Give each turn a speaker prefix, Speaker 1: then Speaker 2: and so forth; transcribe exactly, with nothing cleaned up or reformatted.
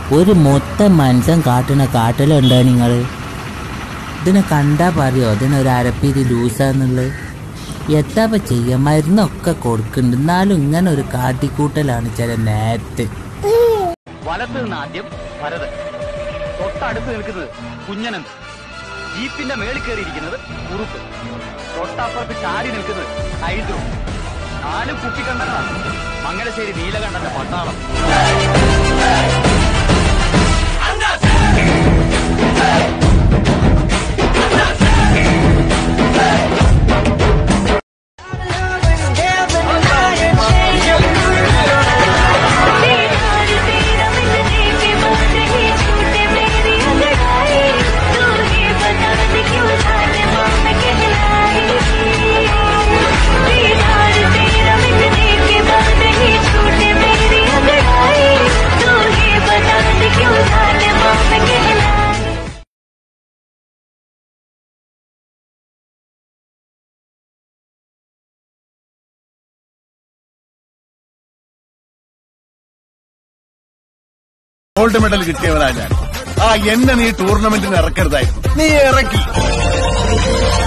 Speaker 1: ഒരു മൊത്തം മനുഷ്യൻ കാട്ടുന്ന കാട്ടിലുണ്ടോ നിങ്ങൾ? ഇതിനെ കണ്ടാ പറയോ ഇതിനൊരു അരപ്പീതി ലൂസാന്നുള്ളത്? എത്താപ്പ ചെയ്യാം, മരുന്നൊക്കെ കൊടുക്കുന്നുണ്ട്, എന്നാലും ഇങ്ങനെ ഒരു കാട്ടിക്കൂട്ടലാണ് ചില നേരത്തെ.
Speaker 2: വലത്ത് നിന്ന് ആദ്യം ഭരതൻ, തൊട്ടടുത്ത് നിൽക്കുന്നത് കുഞ്ഞനൻ, ജീപ്പിന്റെ മേളിൽ കയറിയിരിക്കുന്നത് കുറുപ്പ്, തൊട്ടപ്പുറത്ത് ചാടി നിൽക്കുന്നത് ഹൈദ്രു. നാലും കുട്ടിക്കണ്ടനാണ് മംഗലശ്ശേരി നീലകണ്ഠന്റെ പട്ടാളം.
Speaker 3: ഗോൾഡ് മെഡൽ കിട്ടിയവരാ ഞാൻ. ആ എന്നെ നീ ടൂർണമെന്റിന് ഇറക്കരുതായിരുന്നു, നീ ഇറക്കി.